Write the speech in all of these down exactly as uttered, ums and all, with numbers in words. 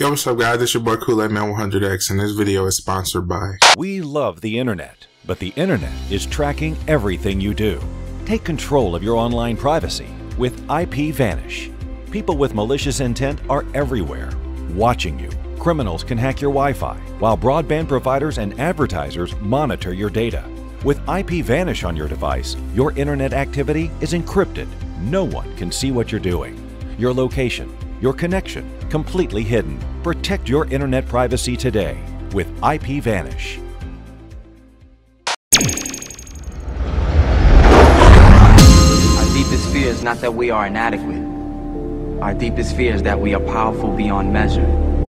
Yo, what's up guys, it's your boy Kool-Aid Man one hundred X and this video is sponsored by... We love the internet, but the internet is tracking everything you do. Take control of your online privacy with IPVanish. People with malicious intent are everywhere, watching you. Criminals can hack your Wi-Fi, while broadband providers and advertisers monitor your data. With IPVanish on your device, your internet activity is encrypted. No one can see what you're doing. Your location, your connection, completely hidden. Protect your internet privacy today with IPVanish. Our deepest fear is not that we are inadequate. Our deepest fear is that we are powerful beyond measure.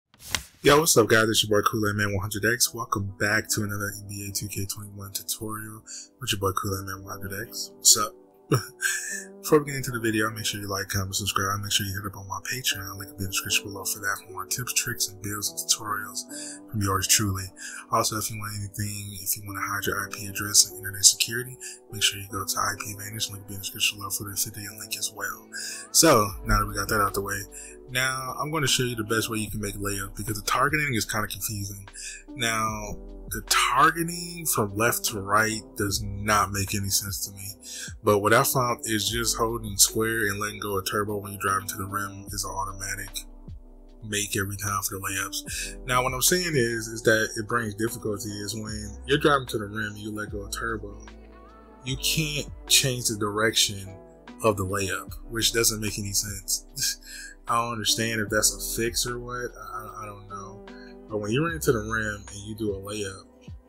Yo, what's up guys, it's your boy Kool-Aid Man one hundred X. Welcome back to another N B A two K twenty-one tutorial with your boy Kool-Aid Man one hundred X. What's up? Before we get into the video, make sure you like, comment, subscribe. Make sure you hit up on my Patreon. Link will be in the description below for that for more tips, tricks, and builds and tutorials from yours truly. Also, if you want anything, if you want to hide your I P address and internet security, make sure you go to IPVanish. Link will be in the description below for the video link as well. So, now that we got that out the way, now I'm going to show you the best way you can make layups because the targeting is kind of confusing. Now, the targeting from left to right does not make any sense to me. But what I found is just holding square and letting go of turbo when you drive into the rim is an automatic make every time for the layups. Now what I'm saying is, is that it brings difficulty is when you're driving to the rim and you let go of turbo, you can't change the direction of the layup, which doesn't make any sense. I don't understand if that's a fix or what, I, I don't know. But when you run into the rim and you do a layup,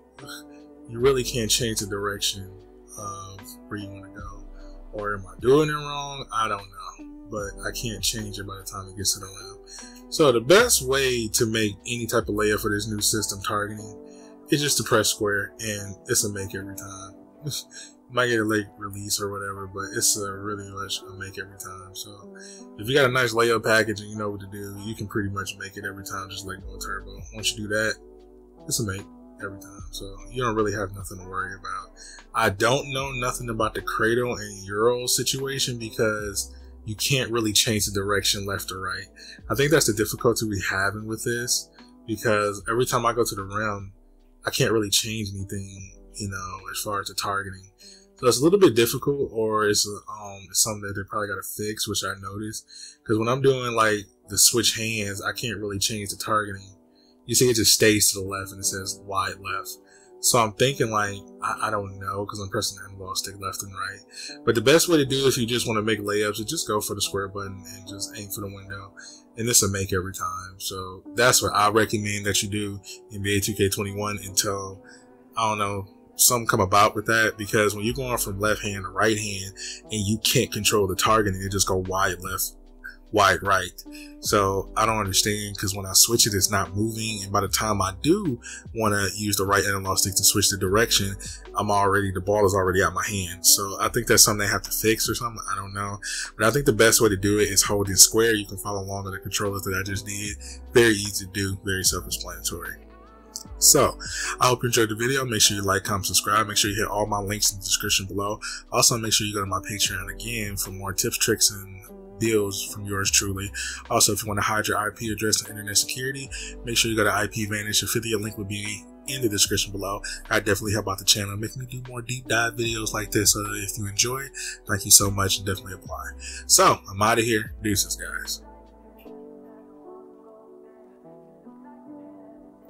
you really can't change the direction of where you want to go. Or am I doing it wrong? I don't know. But I can't change it by the time it gets to the rim. So the best way to make any type of layup for this new system targeting is just to press square, and it's a make every time. You might get a late release or whatever, but it's a really much a make every time. So if you got a nice layup package and you know what to do, you can pretty much make it every time, just like go turbo. Once you do that, it's a make every time. So you don't really have nothing to worry about. I don't know nothing about the cradle and euro situation because you can't really change the direction left or right. I think that's the difficulty we having with this, because every time I go to the rim, I can't really change anything, you know, as far as the targeting. So it's a little bit difficult, or it's um it's something that they probably got to fix, which I noticed. Because when I'm doing like the switch hands, I can't really change the targeting. You see, it just stays to the left and it says wide left. So I'm thinking like, I, I don't know, because I'm pressing the analog stick left and right. But the best way to do if you just want to make layups is just go for the square button and just aim for the window. And this will make every time. So that's what I recommend that you do in N B A two K twenty-one until, I don't know, something come about with that, because when you're going from left hand to right hand and you can't control the targeting, it just go wide left, wide right. So I don't understand, because when I switch it, it's not moving, and by the time I do want to use the right analog stick to switch the direction, I'm already, the ball is already out my hand. So I think that's something they have to fix or something, I don't know. But I think the best way to do it is holding square. You can follow along with the controllers that I just did. Very easy to do, very self-explanatory. So, I hope you enjoyed the video. Make sure you like, comment, subscribe. Make sure you hit all my links in the description below. Also, make sure you go to my Patreon again for more tips, tricks, and deals from yours truly. Also, if you want to hide your I P address and internet security, make sure you go to IPVanish. Affiliate link will be in the description below. I definitely help out the channel, make me do more deep dive videos like this. So if you enjoy, thank you so much, and definitely apply. So, I'm out of here. Deuces, guys.